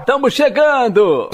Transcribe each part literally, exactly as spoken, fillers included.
estamos chegando!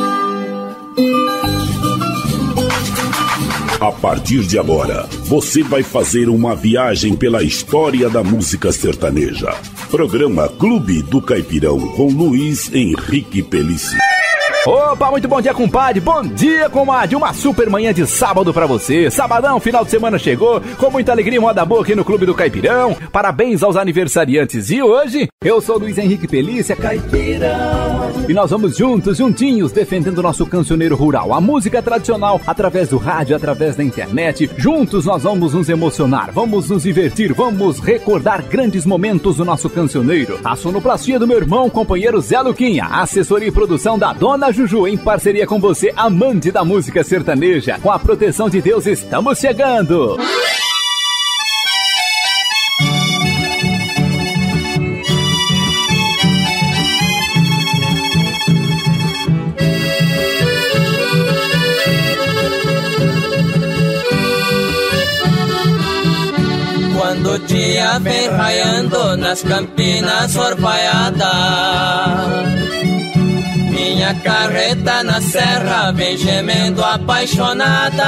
A partir de agora, você vai fazer uma viagem pela história da música sertaneja. Programa Clube do Caipirão com Luiz Henrique Pellici. Opa, muito bom dia, compadre. Bom dia, comadre. Uma super manhã de sábado pra você. Sabadão, final de semana chegou, com muita alegria e moda boa aqui no Clube do Caipirão. Parabéns aos aniversariantes. E hoje, eu sou Luiz Henrique Pellici, Caipirão. E nós vamos juntos, juntinhos, defendendo o nosso cancioneiro rural, a música tradicional, através do rádio, através da internet. Juntos nós vamos nos emocionar, vamos nos divertir, vamos recordar grandes momentos do nosso cancioneiro. A sonoplastia do meu irmão, companheiro Zé Luquinha. Assessoria e produção da Dona Juju, em parceria com você, amante da música sertaneja. Com a proteção de Deus, estamos chegando! Quando o dia vem raiando nas campinas orvaiadas, minha carreta na serra vem gemendo apaixonada.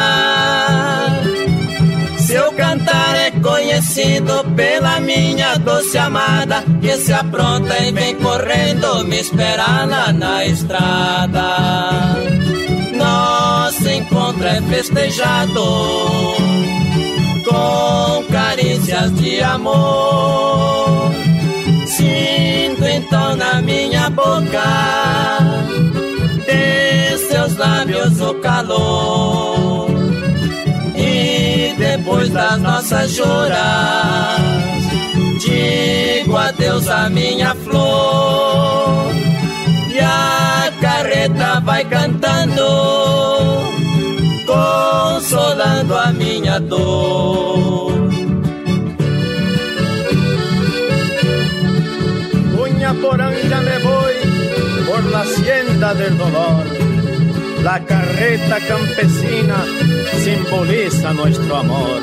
Seu cantar é conhecido pela minha doce amada, que se apronta e vem correndo me esperar lá na estrada. Nosso encontro é festejado com carícias de amor. Sinto então na minha boca de seus lábios o calor. E depois das nossas juras, digo adeus à minha flor. E a carreta vai cantando, consolando a minha dor. Uña por anja me voy por la hacienda del dolor. La carreta campesina simboliza nuestro amor.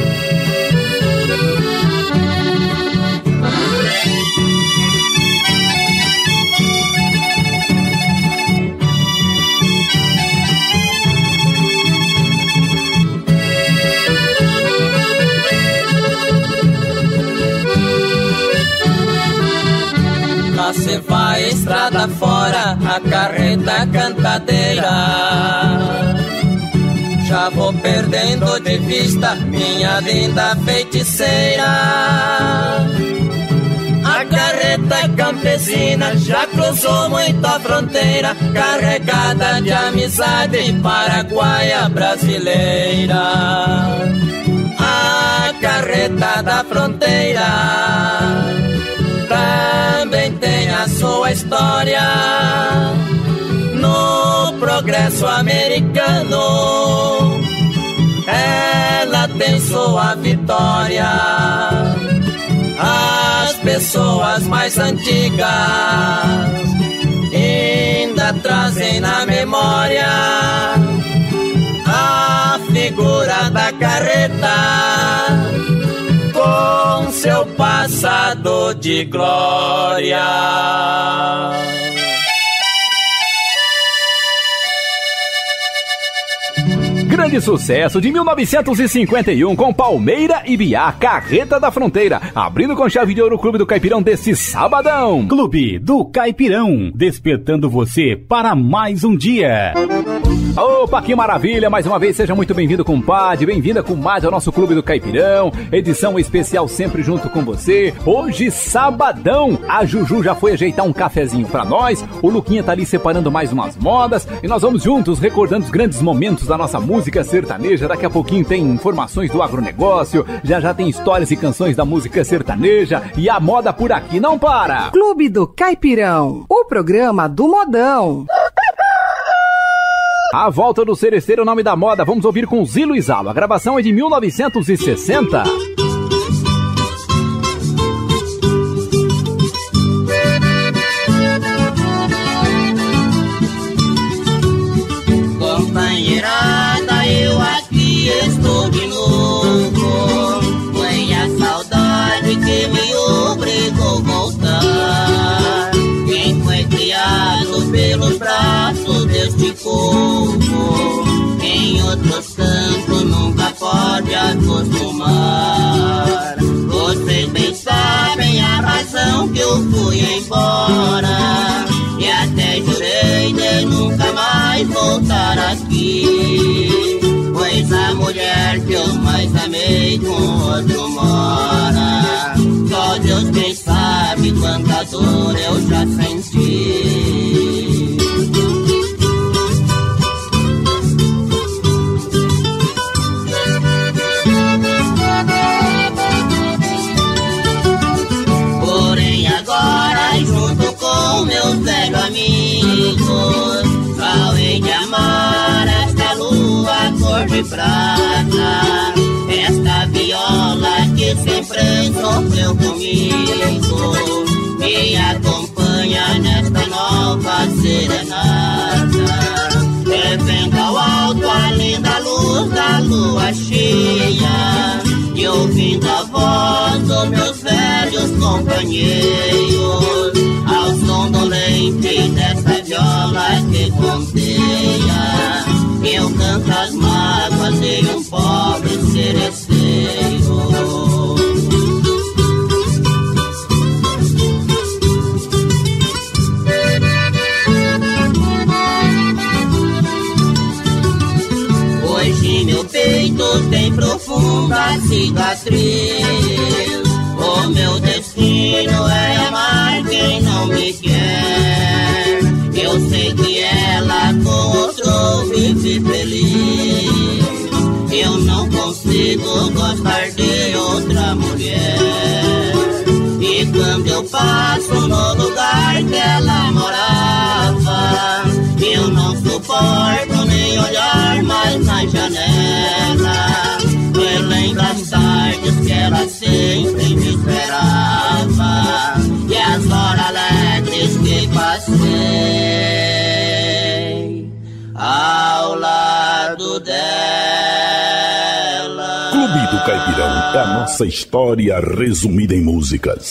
Lá se vai estrada fora, a carreta cantadeira. Já vou perdendo de vista minha linda feiticeira. A carreta campesina já cruzou muita fronteira, carregada de amizade paraguaia brasileira. A carreta da fronteira também tem a sua história no progresso americano. Ela tem sua vitória. As pessoas mais antigas ainda trazem na memória a figura da carreta com seu passado de glória. Grande sucesso de mil novecentos e cinquenta e um com Palmeira e Biá, Carreta da Fronteira, abrindo com chave de ouro o Clube do Caipirão desse sabadão. Clube do Caipirão, despertando você para mais um dia. Opa, que maravilha! Mais uma vez, seja muito bem-vindo, compadre, bem-vinda, comadre, ao nosso Clube do Caipirão, edição especial sempre junto com você. Hoje, sabadão, a Juju já foi ajeitar um cafezinho pra nós, o Luquinha tá ali separando mais umas modas, e nós vamos juntos recordando os grandes momentos da nossa música sertaneja. Daqui a pouquinho tem informações do agronegócio, já já tem histórias e canções da música sertaneja, e a moda por aqui não para! Clube do Caipirão, o programa do modão. A volta do seresteiro, o nome da moda, vamos ouvir com Zilo e Zalo. A gravação é de mil novecentos e sessenta. Companheirada, eu aqui estou de novo. Foi a saudade que me obrigou a voltar. Quem foi criado pode acostumar. Vocês bem sabem a razão que eu fui embora, e até jurei de nunca mais voltar aqui, pois a mulher que eu mais amei com outro mora. Só Deus quem sabe quanta dor eu já senti. Porém agora, junto com meus velhos amigos, só hei de amar esta lua cor de prata, esta viola que sempre sofreu comigo, me acompanha nesta nova serenata. Revendo ao alto a linda luz da lua cheia, e ouvindo a voz dos meus velhos companheiros, ao som dolente dessa viola que conteia, eu canto as mágoas de um pobre seresteiro. Hoje meu peito tem profunda cicatriz, o meu destino é amar quem não me quer. Eu sei que ela com outro vive feliz, eu não consigo gostar de outra mulher. E quando eu passo no lugar que ela morava, eu não suporto nem olhar mais na janela. Eu lembro as tardes que ela sempre me esperava, e as horas alegres que passei ao lado dela. Clube do Caipirão é a nossa história resumida em músicas.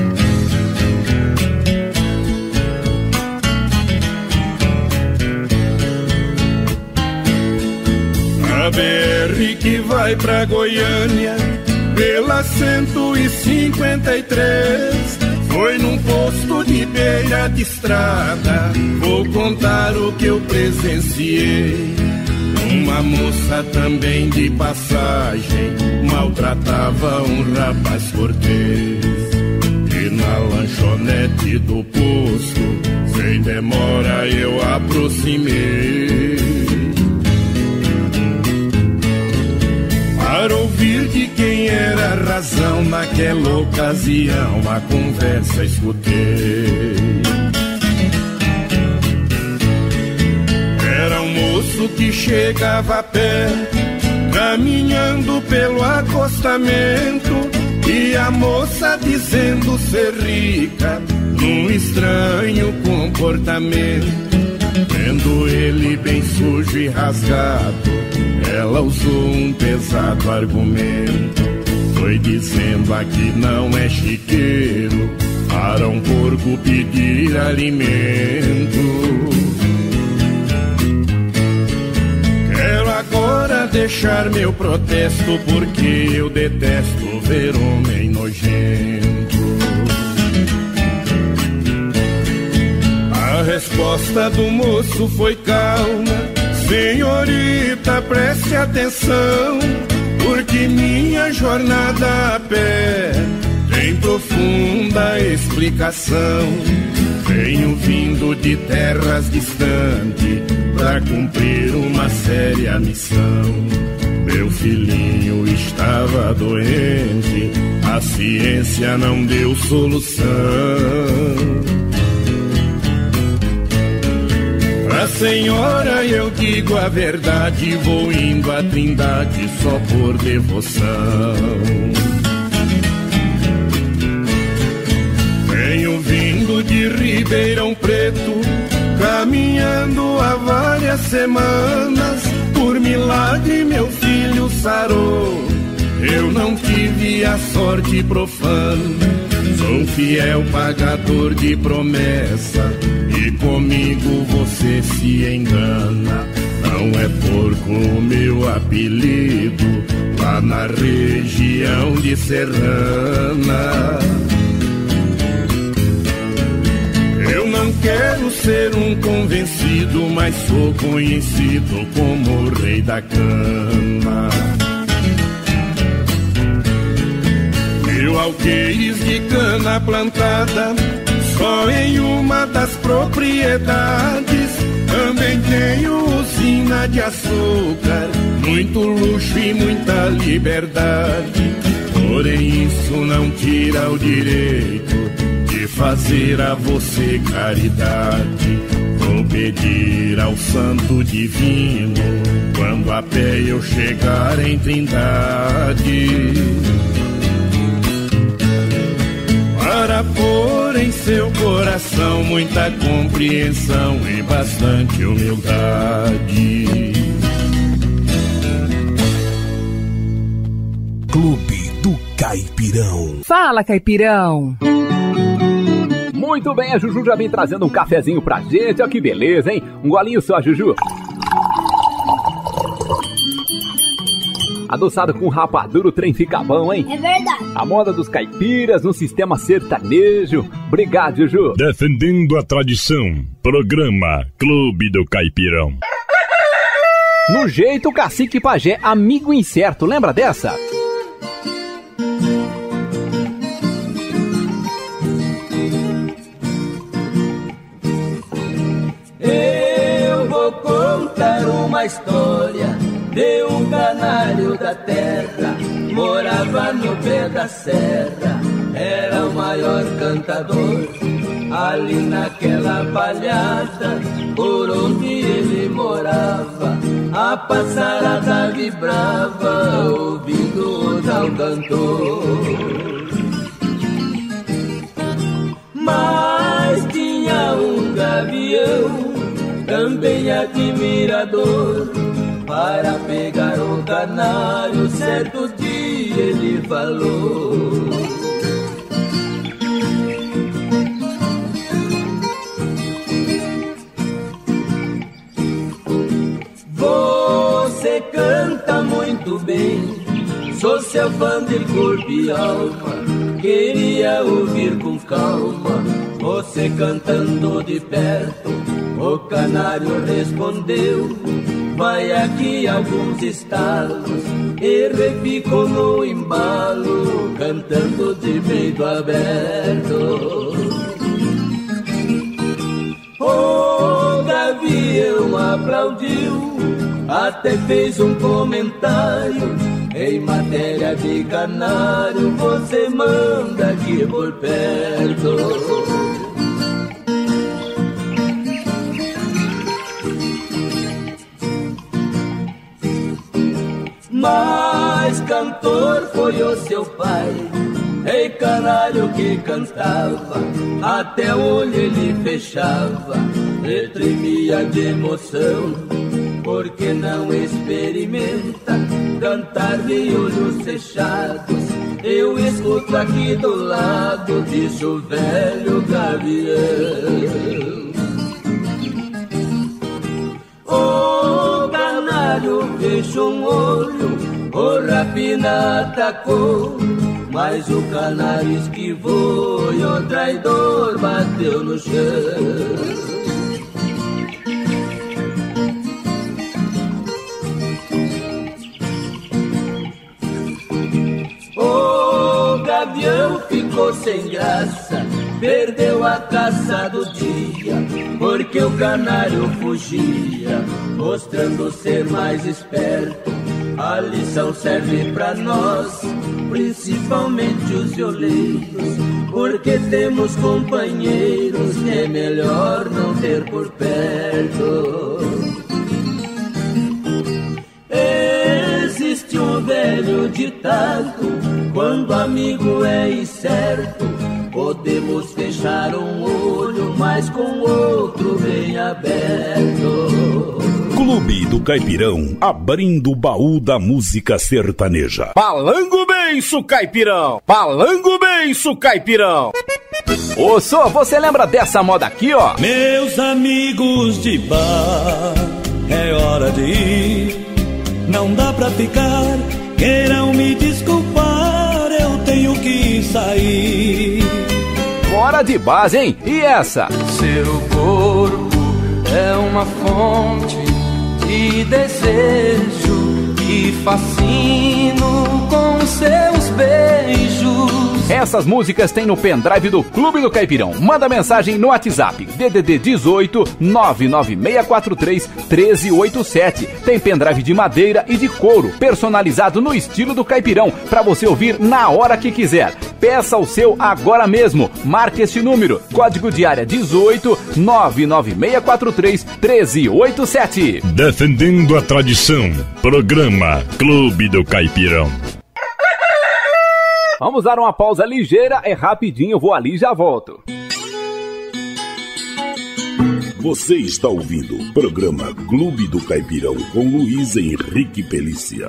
A B R que vai pra Goiânia pela cento e cinquenta e três foi num posto de beira de estrada. Vou contar o que eu presenciei. Uma moça também de passagem maltratava um rapaz cortês, e na lanchonete do posto, sem demora eu aproximei, para ouvir de quem era a razão. Naquela ocasião a conversa escutei. Era um moço que chegava a pé, caminhando pelo acostamento, e a moça dizendo ser rica, num estranho comportamento. Vendo ele bem sujo e rasgado, ela usou um pesado argumento. Foi dizendo: aqui não é chiqueiro para um porco pedir alimento. Quero agora deixar meu protesto, porque eu detesto ver homem nojento. A resposta do moço foi calma: senhorita, preste atenção, porque minha jornada a pé tem profunda explicação. Venho vindo de terras distantes pra cumprir uma séria missão. Meu filhinho estava doente, a ciência não deu solução. Pra senhora eu digo a verdade, vou indo à Trindade só por devoção. Venho vindo de Ribeirão Preto, caminhando há várias semanas. Por milagre meu filho sarou, eu não tive a sorte profana. Sou um fiel pagador de promessa, e comigo você se engana. Não não é porco o meu apelido, lá na região de Serrana. Eu não quero ser um convencido, mas sou conhecido como o rei da cana. Mil alqueires de cana plantada, só em uma das propriedades. Também tenho usina de açúcar, muito luxo e muita liberdade. Porém isso não tira o direito de fazer a você caridade. Vou pedir ao santo divino, quando a pé eu chegar em Trindade, para pôr em seu coração muita compreensão e bastante humildade. Clube do Caipirão. Fala, Caipirão. Muito bem, a Juju já vem trazendo um cafezinho pra gente. Olha que beleza, hein? Um golinho só, Juju. Adoçado com rapadura, o trem fica bom, hein? É verdade. A moda dos caipiras no sistema sertanejo. Obrigado, Juju. Defendendo a tradição. Programa Clube do Caipirão. No jeito, o Cacique Pajé, amigo incerto. Lembra dessa? Eu vou contar uma história de um canário da terra, morava no pé da serra, era o maior cantador. Ali naquela palhada, por onde ele morava, a passarada vibrava, ouvindo o tal cantor. Mas tinha um gavião, também admirador, para pegar o canário, certo dia ele falou: você canta muito bem, sou seu fã de corpo e alma, queria ouvir com calma você cantando de perto. O canário respondeu: vai aqui alguns estalos, e repicou no embalo, cantando de peito aberto. O gavião aplaudiu, até fez um comentário: em matéria de canário, você manda aqui por perto. Mas cantor foi o seu pai, ei canário que cantava, até o olho ele fechava, e tremia de emoção. Porque não experimenta cantar de olhos fechados? Eu escuto aqui do lado, disse o velho gavião. O canário fechou um olho, o rapina atacou, mas o canário esquivou e o traidor bateu no chão. O gavião ficou sem graça, perdeu a caça do dia, porque o canário fugia, mostrando ser mais esperto. A lição serve pra nós, principalmente os violeiros, porque temos companheiros que é melhor não ter por perto. Existe um velho ditado: quando amigo é incerto, podemos fechar um olho, mas com o outro bem aberto. Clube do Caipirão, abrindo o baú da música sertaneja. Palango benço, Caipirão! Palango benço, Caipirão! Ô, Sô, você lembra dessa moda aqui, ó? Meus amigos de bar é hora de ir, não dá pra ficar, queiram me desculpar, eu tenho que sair. Fora de base, hein? E essa? Seu corpo é uma fonte de desejo e fascino com seus beijos. Essas músicas tem no pendrive do Clube do Caipirão. Manda mensagem no WhatsApp D D D dezoito, nove nove seis quatro três, um três oito sete. Tem pendrive de madeira e de couro, personalizado no estilo do Caipirão, para você ouvir na hora que quiser. Peça o seu agora mesmo. Marque este número, código de área dezoito, nove nove seis quatro três, um três oito sete. Defendendo a tradição, programa Clube do Caipirão. Vamos dar uma pausa ligeira, é rapidinho, vou ali e já volto. Você está ouvindo o programa Clube do Caipirão com Luiz Henrique Pelícia.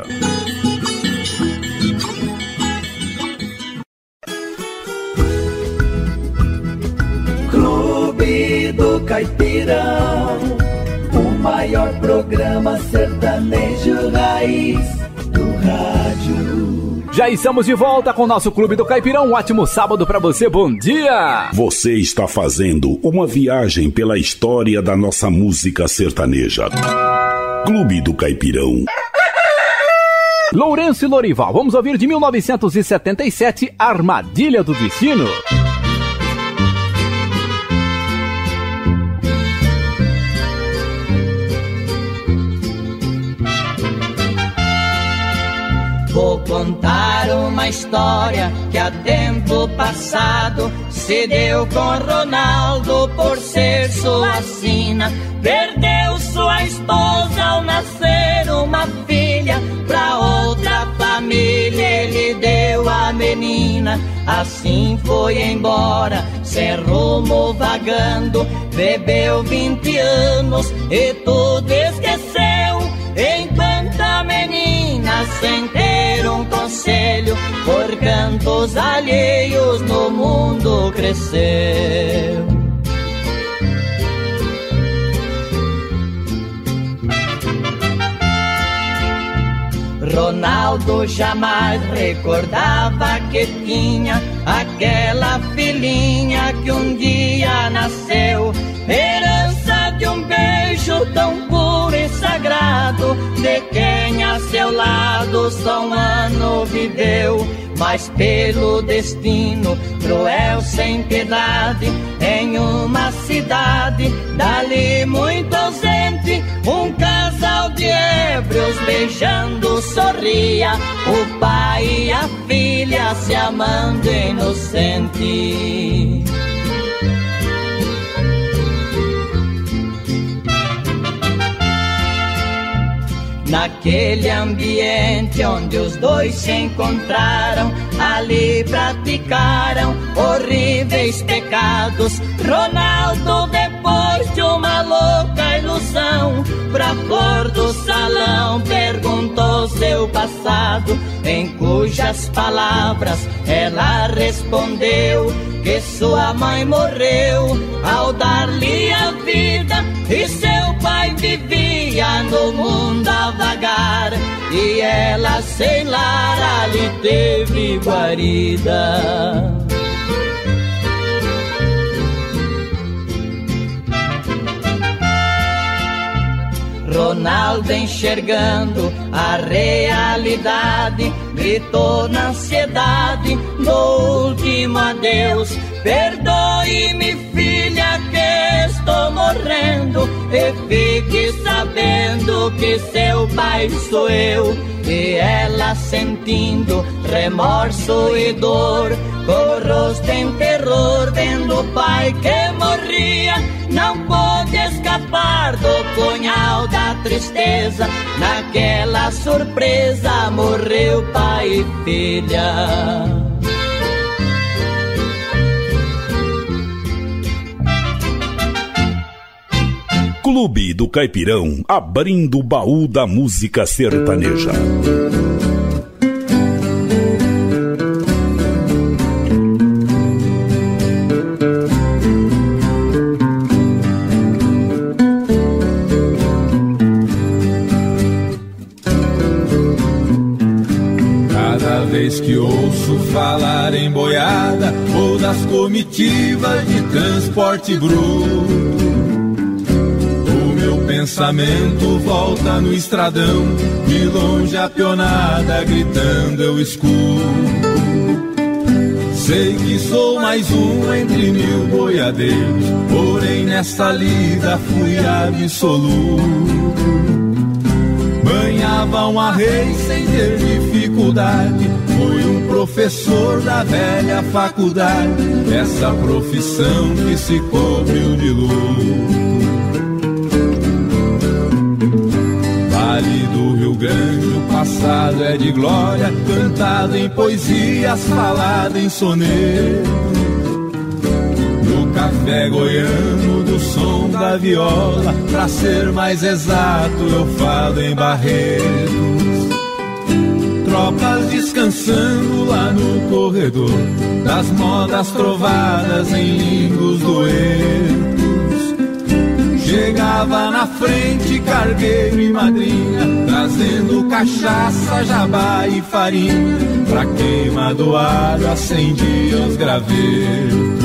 Clube do Caipirão, o maior programa sertanejo raiz do rádio. Já estamos de volta com o nosso Clube do Caipirão. Um ótimo sábado pra você, bom dia! Você está fazendo uma viagem pela história da nossa música sertaneja. Clube do Caipirão. Lourenço e Lorival, vamos ouvir de mil novecentos e setenta e sete, Armadilha do Destino. Vou contar uma história que há tempo passado se deu com Ronaldo por ser sua sina. Perdeu sua esposa ao nascer uma filha, pra outra família ele deu a menina. Assim foi embora, sem rumo vagando, bebeu vinte anos e tudo esqueceu. Enquanto a menina, sem ter um conselho, por cantos alheios no mundo cresceu. Ronaldo jamais recordava que tinha aquela filhinha que um dia nasceu, herança de um beijo tão puro e sagrado, de quem a seu lado só um ano viveu. Mas pelo destino cruel sem piedade, em uma cidade dali muito ausente, um casal de ébrios beijando sorria, o pai e a filha se amando inocente. Naquele ambiente onde os dois se encontraram, ali praticaram horríveis pecados. Ronaldo, depois de uma louca ilusão, pra flor do salão perguntou seu passado, em cujas palavras ela respondeu que sua mãe morreu ao dar-lhe a vida, e seu pai vivia no mundo a vagar, e ela sem lar ali teve guarida. Ronaldo, enxergando a realidade, gritou na ansiedade no último adeus: perdoe-me, filha, que estou morrendo, e fique sabendo que seu pai sou eu. E ela, sentindo remorso e dor, com o rosto em terror, vendo o pai que morria, não pôde escapar do punhal da tristeza. Naquela surpresa morreu pai e filha. Clube do Caipirão, abrindo o baú da música sertaneja. falar em boiada ou das comitivas de transporte bruto. O meu pensamento volta no estradão, de longe a pionada gritando eu escuto. Sei que sou mais um entre mil boiadeiros, porém nesta lida fui absoluto. Banhava um arreio sem ter dificuldade, fui um professor da velha faculdade, essa profissão que se cobriu de luto. Vale do Rio Grande, o passado é de glória, cantado em poesias, falado em soneto. No café goiano do som da viola, pra ser mais exato eu falo em Barretos. Tropas descansando lá no corredor, das modas trovadas em lingos duetos. Chegava na frente cargueiro e madrinha, trazendo cachaça, jabá e farinha, pra queima do alho acendia os gravetos.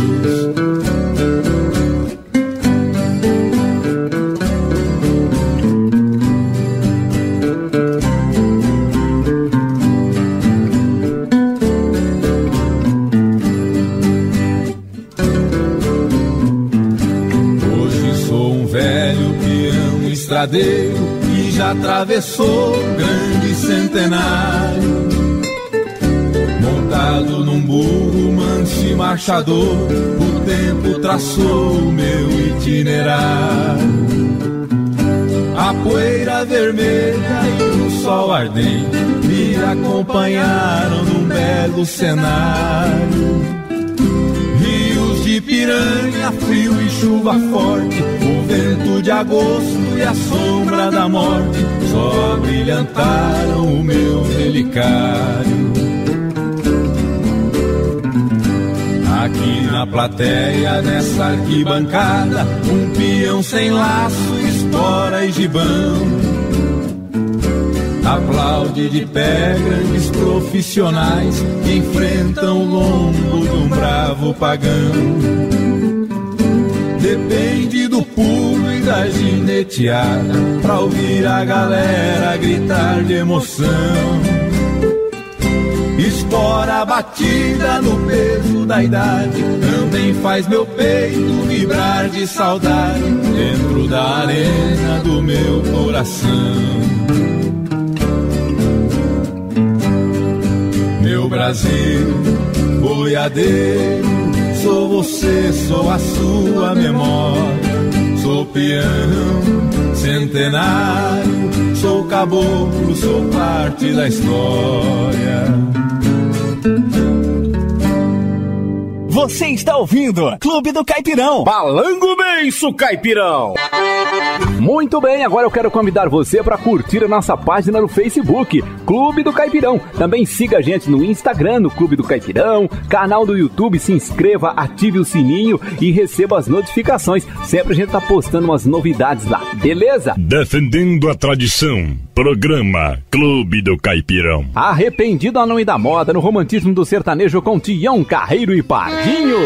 E já atravessou o grande centenário, montado num burro manso e marchador, o tempo traçou o meu itinerário. A poeira vermelha e o sol ardente me acompanharam num belo cenário. De piranha, frio e chuva forte, o vento de agosto e a sombra da morte só brilhantaram o meu relicário. Aqui na plateia, nessa arquibancada, um peão sem laço, espora e gibão aplaude de pé grandes profissionais que enfrentam o lombo de um bravo pagão. Depende do pulo e da gineteada pra ouvir a galera gritar de emoção. Espora batida no peso da idade, também faz meu peito vibrar de saudade dentro da arena do meu coração. Meu Brasil, boiadeiro, sou você, sou a sua memória. Sou peão, centenário, sou caboclo, sou parte da história. Você está ouvindo Clube do Caipirão. Balango Benço, Caipirão. Muito bem, agora eu quero convidar você para curtir a nossa página no Facebook, Clube do Caipirão. Também siga a gente no Instagram, no Clube do Caipirão, canal do YouTube, se inscreva, ative o sininho e receba as notificações. Sempre a gente tá postando umas novidades lá, beleza? Defendendo a tradição, programa Clube do Caipirão. Arrependido a não ir da moda, no romantismo do sertanejo com Tião, Carreiro e Pardinho.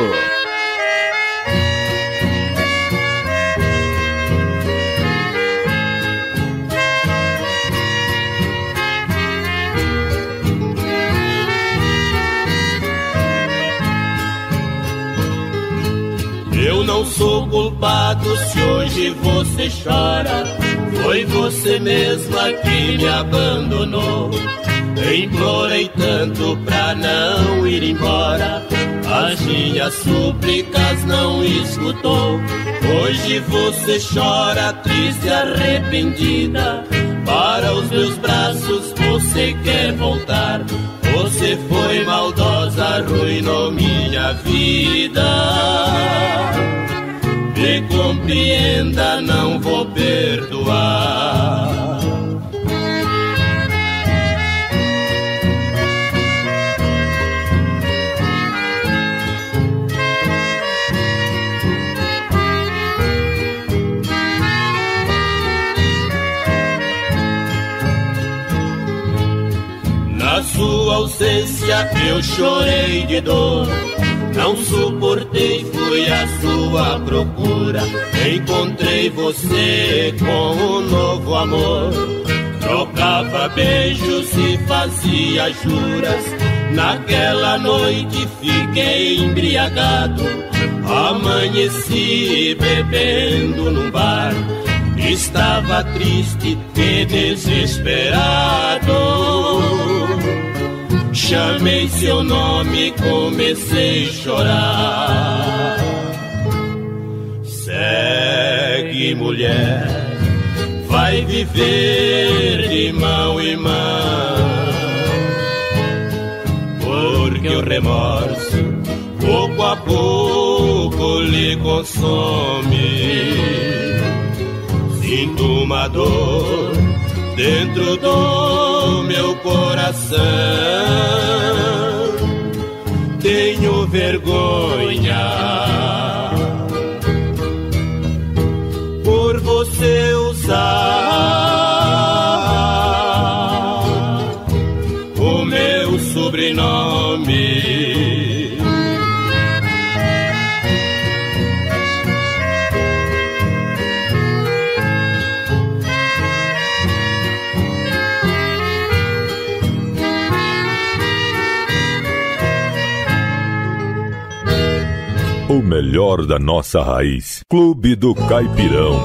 Eu não sou culpado se hoje você chora, foi você mesma que me abandonou. Implorei tanto pra não ir embora, as minhas súplicas não escutou. Hoje você chora triste e arrependida, para os meus braços você quer voltar. Você foi maldosa, arruinou minha vida. Me compreenda, não vou perdoar. Na sua ausência ausência eu chorei de dor. Não suportei, fui à sua procura. Encontrei você com um novo amor. Trocava beijos e fazia juras. Naquela noite fiquei embriagado. Amanheci bebendo num bar. Estava triste e desesperado. Chamei seu nome e comecei a chorar. Segue, mulher, vai viver de mão em mão, porque o remorso pouco a pouco lhe consome. Sinto uma dor dentro do meu coração. Tenho vergonha por você usar o meu sobrenome. O melhor da nossa raiz. Clube do Caipirão.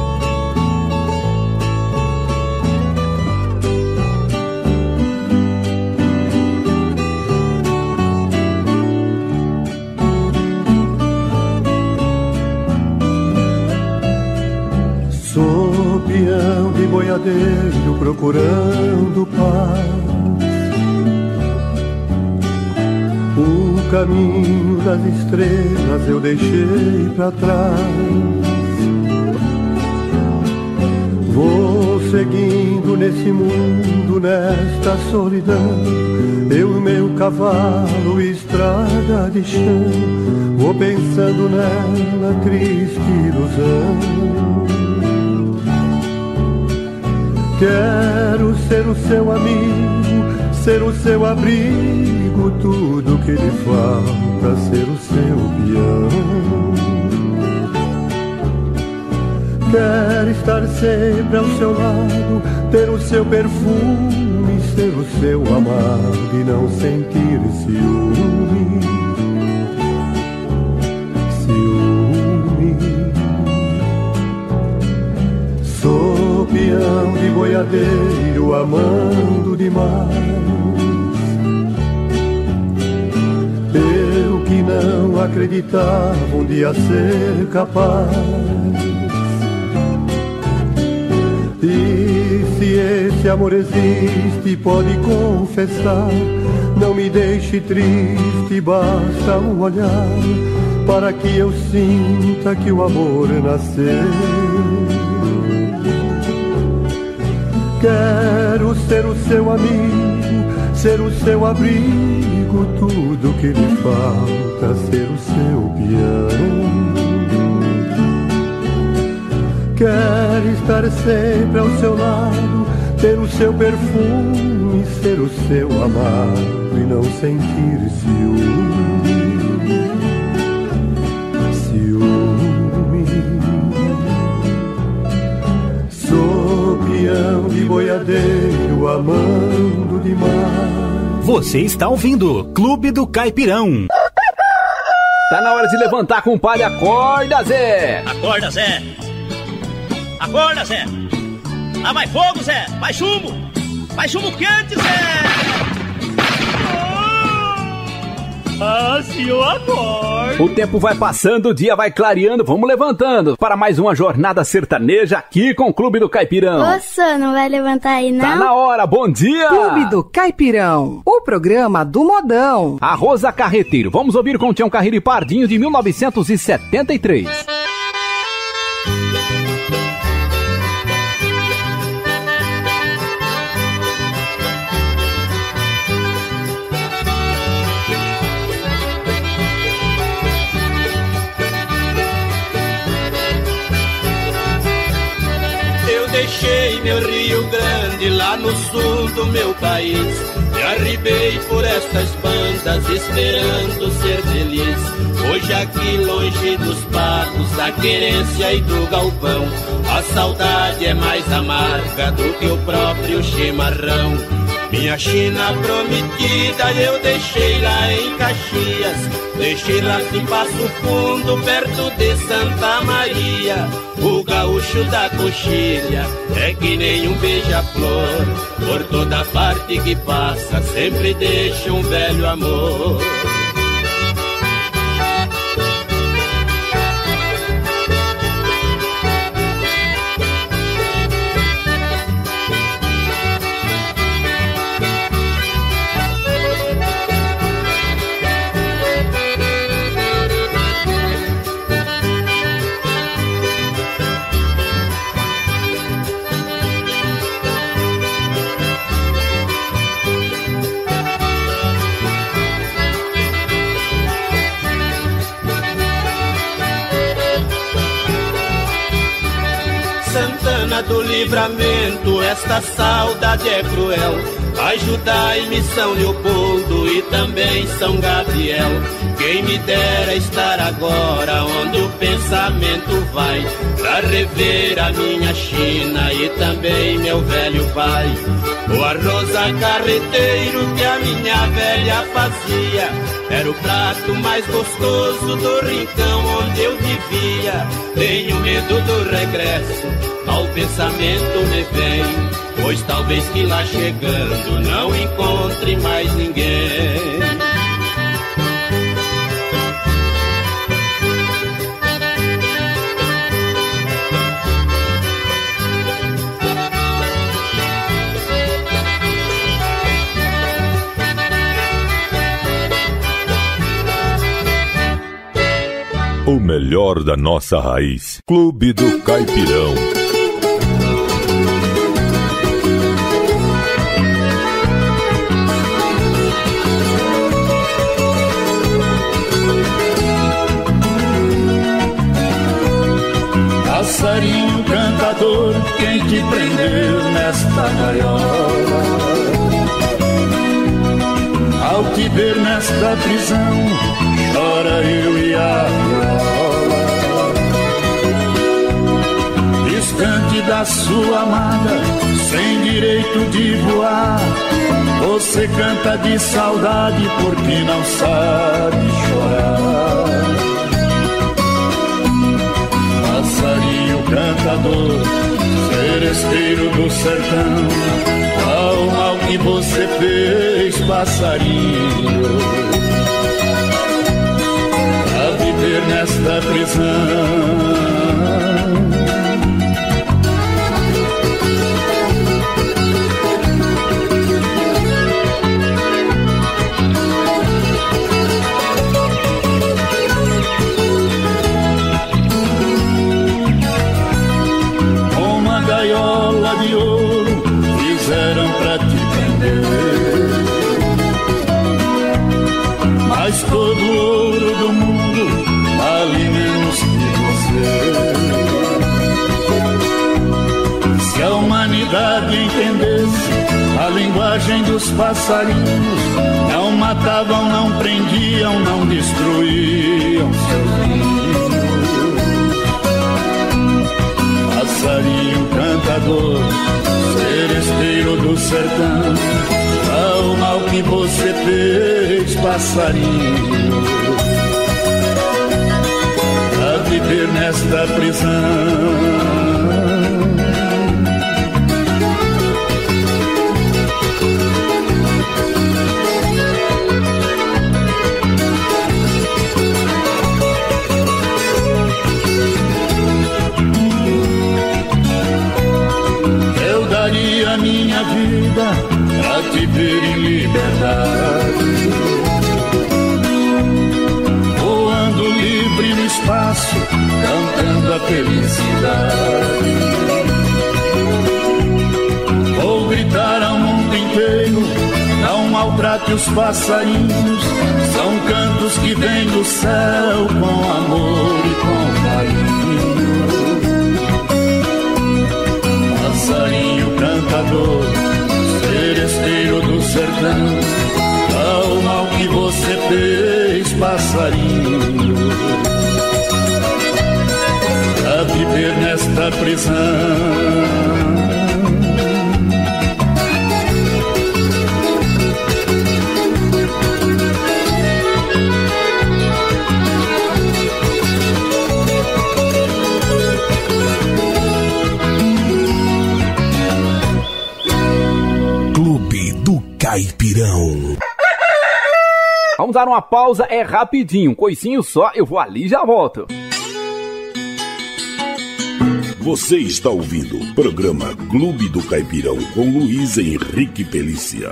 Sou peão de boiadeiro procurando paz. O caminho das estrelas eu deixei pra trás. Vou seguindo nesse mundo, nesta solidão. Eu e meu cavalo, estrada de chão. Vou pensando nela, triste ilusão. Quero ser o seu amigo, ser o seu abrigo, tudo que lhe falta, ser o seu peão. Quero estar sempre ao seu lado, ter o seu perfume, ser o seu amado e não sentir ciúme. Ciúme. Sou peão de boiadeiro, amando demais. Eu que não acreditava um dia ser capaz. E se esse amor existe, pode confessar. Não me deixe triste, basta um olhar para que eu sinta que o amor nasceu. Quero ser o seu amigo, ser o seu abrigo, tudo que lhe falta, ser o seu peão. Quero estar sempre ao seu lado, ter o seu perfume, ser o seu amado e não sentir ciúme. Ciúme. Sou peão de boiadeiro, amando demais. Você está ouvindo Clube do Caipirão. Tá na hora de levantar, compadre. Acorda, Zé! Acorda, Zé! Acorda, Zé! Lá vai fogo, Zé! Vai chumbo! Vai chumbo quente, Zé! Ah, senhor, acorda! O tempo vai passando, o dia vai clareando, vamos levantando para mais uma jornada sertaneja aqui com o Clube do Caipirão. Nossa, não vai levantar aí, não? Tá na hora, bom dia! Clube do Caipirão, o programa do modão. A Rosa Carreteiro, vamos ouvir com o Tião Carreiro e Pardinho de mil novecentos e setenta e três. Deixei meu Rio Grande lá no sul do meu país. Me arribei por estas bandas esperando ser feliz. Hoje aqui longe dos pagos, da querência e do galpão, a saudade é mais amarga do que o próprio chimarrão. Minha China prometida eu deixei lá em Caxias, deixei lá em Passo Fundo, perto de Santa Maria. O gaúcho da coxilha é que nem um beija-flor, por toda parte que passa sempre deixa um velho amor. Do Livramento, esta saudade é cruel. Ajudai-me São Leopoldo e também São Gabriel. Quem me dera estar agora onde o pensamento vai, pra rever a minha China e também meu velho pai. O arroz a carreteiro que a minha velha fazia era o prato mais gostoso do rincão onde eu vivia. Tenho medo do regresso, ao pensamento me vem, pois talvez que lá chegando não encontre mais ninguém. O melhor da nossa raiz. Clube do Caipirão. Passarinho cantador, quem te prendeu nesta gaiola? Ao te ver nesta prisão, chora eu e a viola. Distante da sua amada, sem direito de voar, você canta de saudade porque não sabe chorar. Passarinho cantador, seresteiro do sertão, qual mal que você fez, passarinho, pra viver nesta prisão? Gaiola de ouro fizeram pra te prender, mas todo o ouro do mundo vale menos que você. Se a humanidade entendesse a linguagem dos passarinhos, não matavam, não prendiam, não destruíam seus ninhos. Passarinho cantador, seresteiro do sertão, qual mal que você fez, passarinho, pra viver nesta prisão? A minha vida pra te ver em liberdade, voando livre no espaço, cantando a felicidade. Vou gritar ao mundo inteiro, não maltrate os passarinhos, são cantos que vêm do céu com amor e com carinho. Passarinho cantador, seresteiro do sertão, passarinhos a viver nesta prisão. Clube do Caipirão. Vamos dar uma pausa, é rapidinho, um coicinho só, eu vou ali e já volto. Você está ouvindo o programa Clube do Caipirão com Luiz Henrique Pelícia.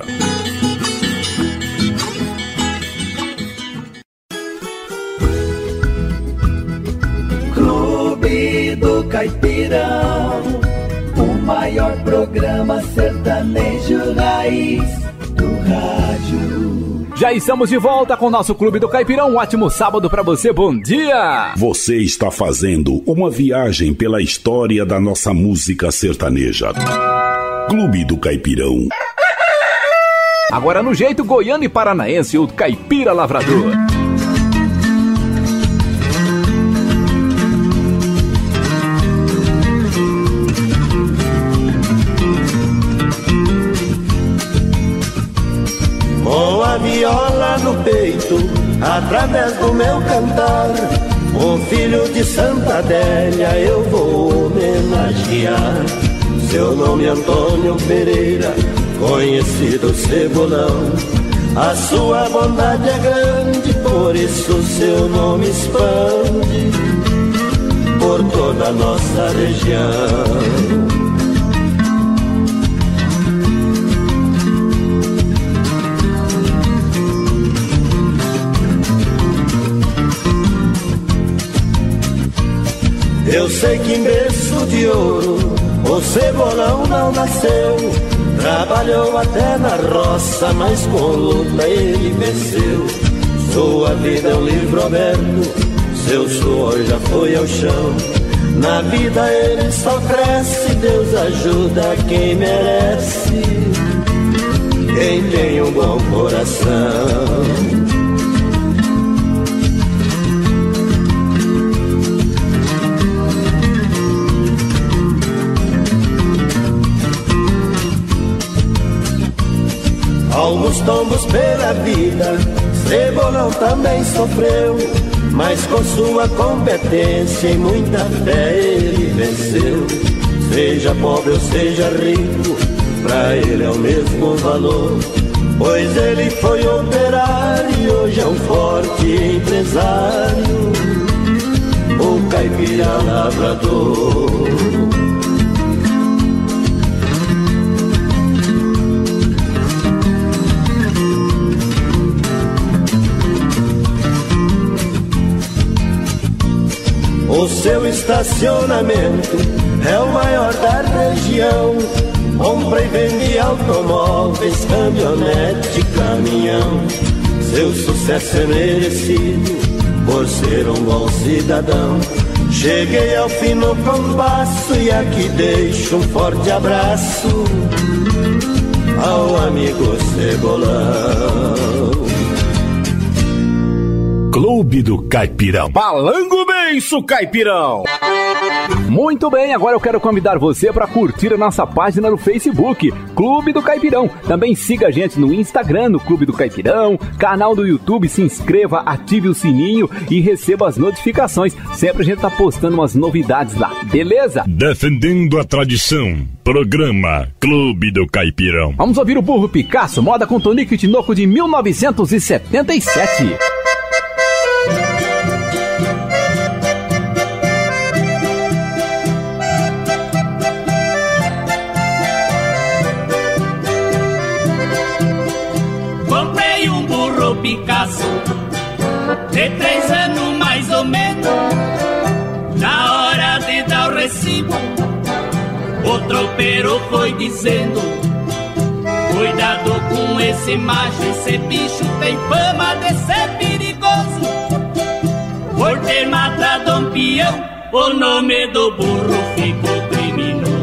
Clube do Caipirão, o maior programa sertanejo raiz do rádio. Já estamos de volta com o nosso Clube do Caipirão. Um ótimo sábado pra você, bom dia! Você está fazendo uma viagem pela história da nossa música sertaneja. Clube do Caipirão. Agora no jeito goiano e paranaense, o Caipira Lavrador. Com a viola no peito, através do meu cantar, o filho de Santa Adélia eu vou homenagear. Seu nome é Antônio Pereira, conhecido Cebolão. A sua bondade é grande, por isso seu nome expande por toda a nossa região. Eu sei que em berço de ouro o Cebolão não nasceu. Trabalhou até na roça, mas com luta ele venceu. Sua vida é um livro aberto, seu suor já foi ao chão. Na vida ele só cresce, Deus ajuda quem merece, quem tem um bom coração. Alguns tombos pela vida, Cebolão também sofreu, mas com sua competência e muita fé ele venceu. Seja pobre ou seja rico, pra ele é o mesmo valor, pois ele foi operário e hoje é um forte empresário, o caipira lavrador. O seu estacionamento é o maior da região. Compra e vende automóveis, caminhonete, caminhão. Seu sucesso é merecido por ser um bom cidadão. Cheguei ao fim no compasso e aqui deixo um forte abraço ao amigo Cebolão. Clube do Caipirão. Palango Benço, Caipirão! Muito bem, agora eu quero convidar você para curtir a nossa página no Facebook, Clube do Caipirão. Também siga a gente no Instagram, no Clube do Caipirão, canal do YouTube, se inscreva, ative o sininho e receba as notificações. Sempre a gente tá postando umas novidades lá, beleza? Defendendo a tradição, programa Clube do Caipirão. Vamos ouvir o Burro Picasso, moda com Tonico e Tinoco de mil novecentos e setenta e sete. Picasso, de três anos mais ou menos. Na hora de dar o recibo, o tropeiro foi dizendo: cuidado com esse macho, esse bicho tem fama de ser perigoso. Por ter matado um peão, o nome do burro ficou criminoso.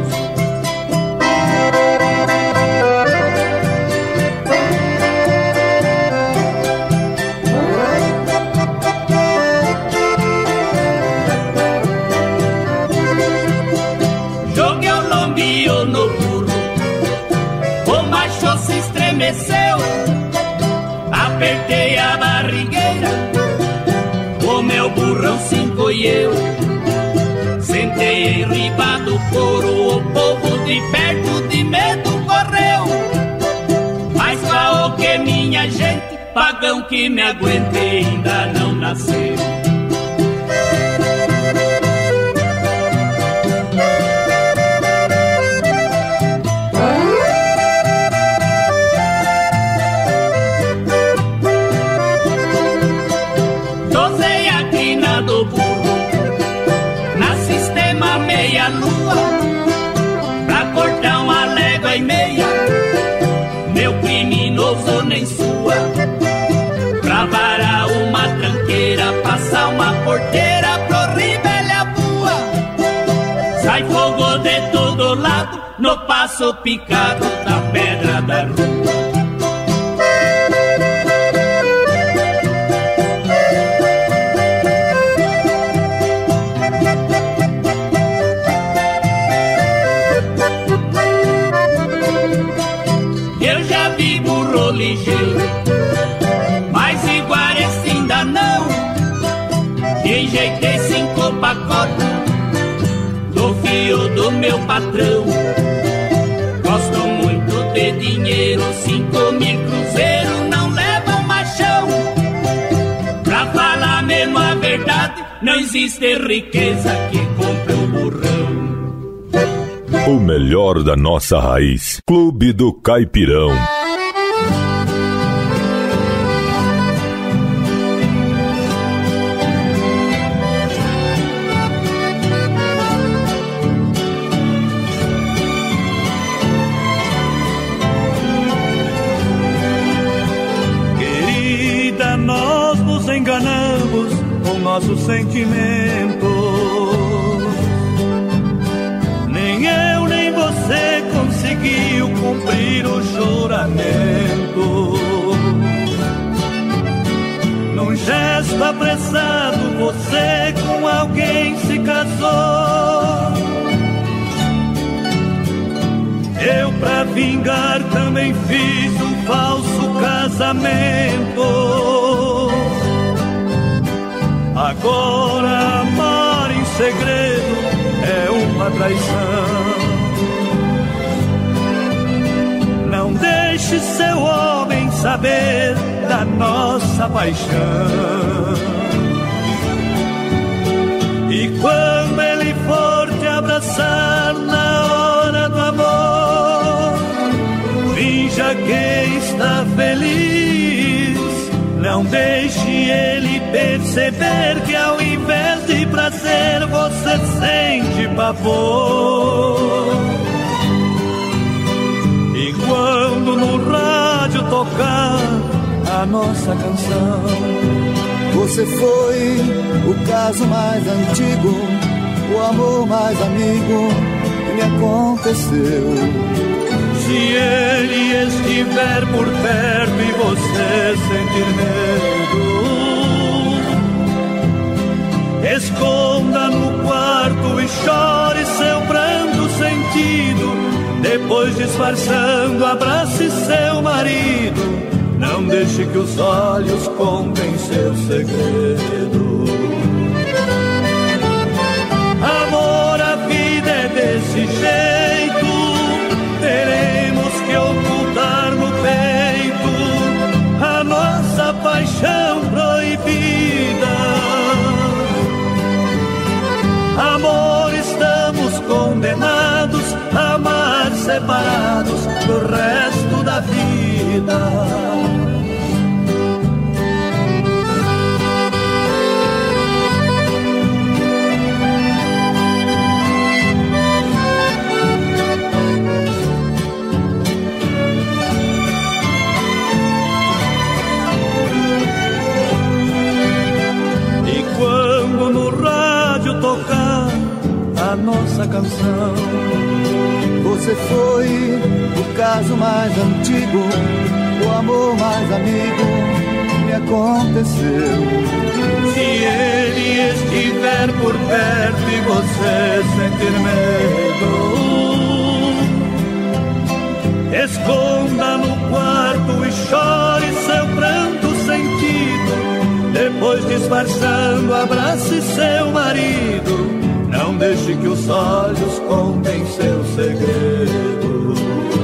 desceu. Apertei a barrigueira, o meu burrão se encolheu. Sentei em riba do couro, o povo de perto de medo correu. Mas qual que minha gente, pagão que me aguente, ainda não nasceu. Dosei a crina do burro na sistema meia-lua, pra cortar uma légua e meia, meu criminoso nem sua. Pra varar uma tranqueira, passar uma porteira pro ribelha bua. Sai fogo de todo lado, no passo picado da pedra da rua. Ligeiro, mas igual esse ainda não. Enjeitei cinco pacotes do fio do meu patrão. Gosto muito de dinheiro, cinco mil cruzeiros não levam machão. Pra falar mesmo a verdade, não existe riqueza que compre o burrão. O melhor da nossa raiz, Clube do Caipirão. Enganamos com nossos sentimentos. Nem eu nem você conseguiu cumprir o juramento. Num gesto apressado você com alguém se casou. Eu pra vingar também fiz um falso casamento. Agora amar em segredo é uma traição. Não deixe seu homem saber da nossa paixão. E quando ele for te abraçar na hora do amor, finja que está feliz. Não deixe ele perceber que ao invés de prazer você sente pavor. E quando no rádio tocar a nossa canção, você foi o caso mais antigo, o amor mais amigo que me aconteceu. Se ele estiver por perto e você sentir medo, esconda no quarto e chore seu pranto sentido. Depois, disfarçando, abrace seu marido. Não deixe que os olhos contem seu segredo. Amor, a vida é desse jeito. Teremos que ocultar no peito a nossa paixão proibida. Amor, estamos condenados a amar separados do resto da vida. Tocar a nossa canção, você foi o caso mais antigo, o amor mais amigo que me aconteceu. Se ele estiver por perto e você sentir medo, esconda no quarto Depois disfarçando, abrace seu marido. Não deixe que os olhos contem seu segredo.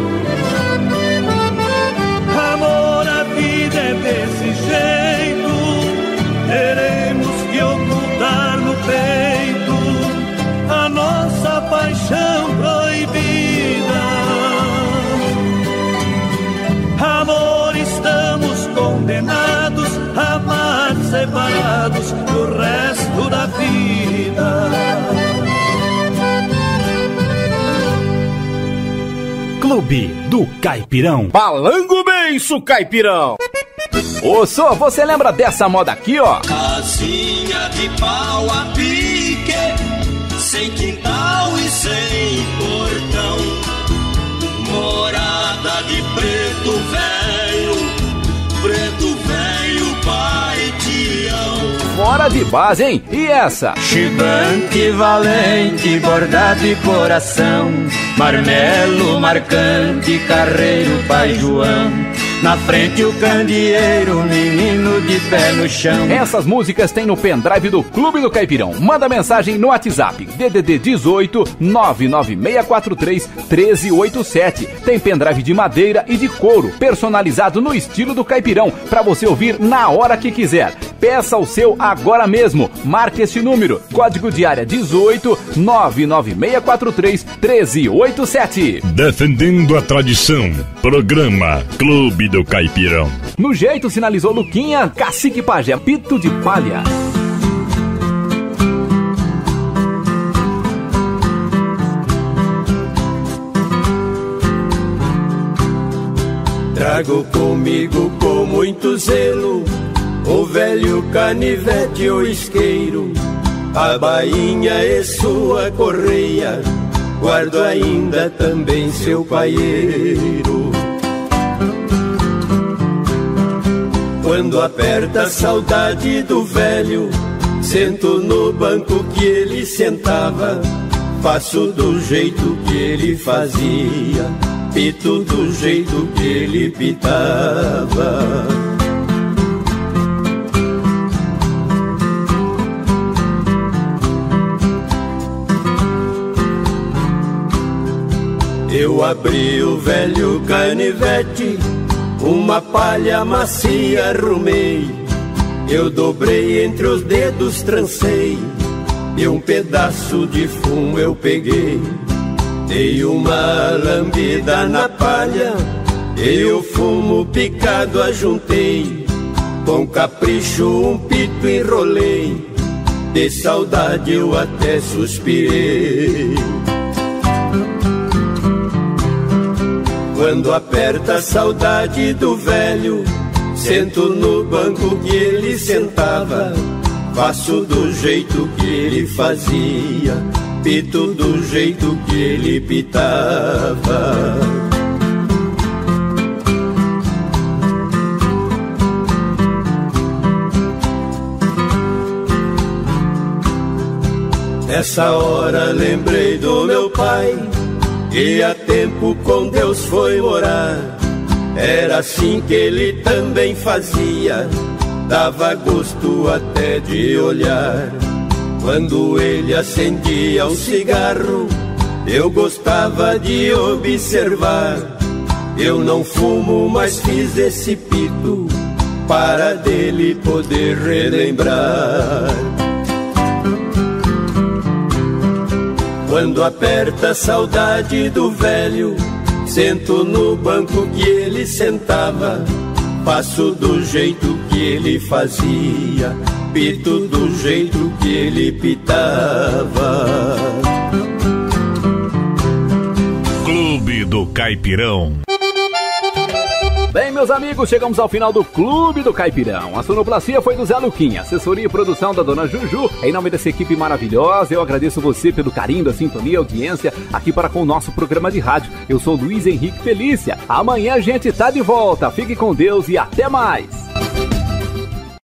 Amor, a vida é desse jeito. Teremos que ocultar no peito a nossa paixão proibida. Amor, estamos condenados a amar separados do resto da vida. Clube do Caipirão. Balango beiço, Caipirão. Ô, só, você lembra dessa moda aqui, ó? Casinha de pau a pique, sem quintal e sem portão. Morada de preto velho, preto velho paitião. Fora de base, hein? E essa? Chibante, valente, bordado e coração, marmelo, marcante, carreiro, pai João. Na frente o candeeiro, menino de pé no chão. Essas músicas tem no pendrive do Clube do Caipirão. Manda mensagem no WhatsApp D D D dezoito, nove nove seis quatro três, um três oito sete. Tem pendrive de madeira e de couro, personalizado no estilo do Caipirão, pra você ouvir na hora que quiser. Peça o seu agora mesmo. Marque este número, código de área dezoito, nove nove seis quatro três, um três oito sete. Defendendo a tradição, programa Clube do Caipirão. No jeito, sinalizou Luquinha, Cacique Pajé, Pito de Palha. Trago comigo com muito zelo o velho canivete ou isqueiro, a bainha e sua correia, guardo ainda também seu paieiro. Quando aperta a saudade do velho, sento no banco que ele sentava, faço do jeito que ele fazia, pito do jeito que ele pitava. Eu abri o velho canivete, uma palha macia arrumei, eu dobrei entre os dedos, trancei, e um pedaço de fumo eu peguei. Dei uma lambida na palha, e o fumo picado ajuntei, com capricho um pito enrolei, de saudade eu até suspirei. Quando aperta a saudade do velho, sento no banco que ele sentava, faço do jeito que ele fazia, pito do jeito que ele pitava. Nessa hora lembrei do meu pai, que há tempo com Deus foi morar. Era assim que ele também fazia, dava gosto até de olhar. Quando ele acendia um cigarro, eu gostava de observar. Eu não fumo, mas fiz esse pito para dele poder relembrar. Quando aperta a saudade do velho, sento no banco que ele sentava, faço do jeito que ele fazia, pito do jeito que ele pitava. Clube do Caipirão. Bem, meus amigos, chegamos ao final do Clube do Caipirão. A sonoplastia foi do Zé Luquinha, assessoria e produção da Dona Juju. Em nome dessa equipe maravilhosa, eu agradeço você pelo carinho, da sintonia e audiência aqui para com o nosso programa de rádio. Eu sou Luiz Henrique Felícia. Amanhã a gente tá de volta. Fique com Deus e até mais.